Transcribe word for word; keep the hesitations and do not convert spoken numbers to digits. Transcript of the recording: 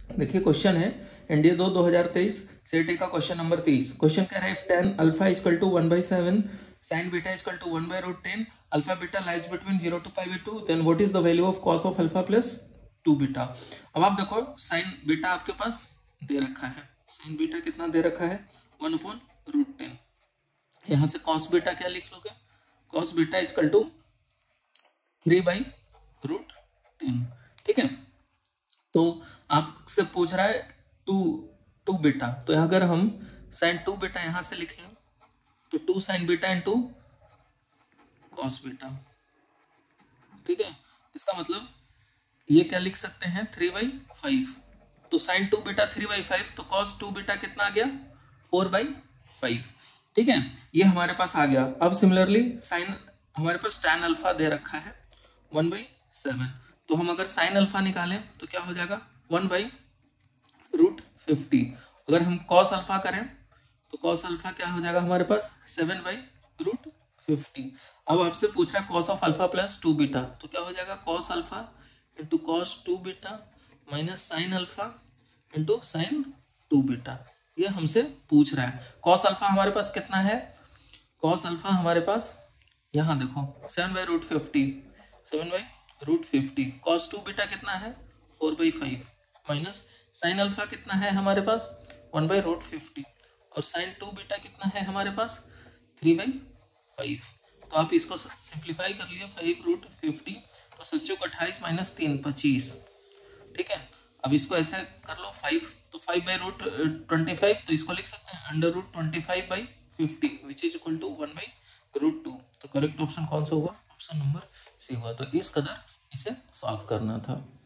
देखिए क्वेश्चन है एनडीए दो दो हजार तेईस सेट ए का क्वेश्चन नंबर तेईस। क्वेश्चन कह रहा है if ten alpha equal to one by seven sine beta equal to one by root ten alpha beta lies between zero to pi by two then what is the value of cos of alpha plus two beta. अब आप देखो sign beta आपके पास दे रखा है, sign beta कितना दे रखा है one upon root ten. यहां से कॉस बीटा क्या लिख लोगे, cos beta equal to three by root ten. ठीक है, तो आपसे पूछ रहा है टू टू बीटा, तो अगर हम साइन टू बीटा यहां से लिखें तो two sine beta into cos beta. ठीक है, इसका मतलब ये क्या लिख सकते हैं थ्री बाई फाइव। तो sine two beta three by five, तो कॉस टू बीटा कितना आ गया फोर बाई फाइव। ठीक है, ये हमारे पास आ गया। अब सिमिलरली साइन हमारे पास टैन अल्फा दे रखा है वन बाई सेवन, तो हम अगर साइन अल्फा निकालें तो क्या हो जाएगा वन बाई रूट फिफ्टी। अगर हम कॉस अल्फा करें तो कॉस अल्फा क्या हो जाएगा हमारे पास सेवन बाई रूट फिफ्टी। अब आपसे पूछ रहा है cos of alpha plus two beta, तो क्या हो जाएगा cos alpha into cos two beta minus sine alpha into sine two beta. ये हमसे पूछ रहा है। कॉस अल्फा हमारे पास कितना है, कॉस अल्फा हमारे पास यहाँ देखो seven by root fifty, seven by root fifty. Cos two beta कितना है four by five minus sine alpha कितना है हमारे पास वन बाई रूट फिफ्टी और साइन टू बीटा कितना है हमारे पास थ्री बाई फाइव। तो आप इसको सिंप्लीफाई कर लिया फाइव रूट फिफ्टी, तो सच्चों को अट्ठाईस माइनस तीन पच्चीस। ठीक है, अब इसको ऐसे कर लो फाइव, तो five by root twenty five, तो इसको लिख सकते हैं under root twenty five by fifty which is equal to one by root two. तो करेक्ट ऑप्शन कौन सा हुआ, ऑप्शन नंबर सी हुआ। तो इस कदर इसे सॉल्व करना था।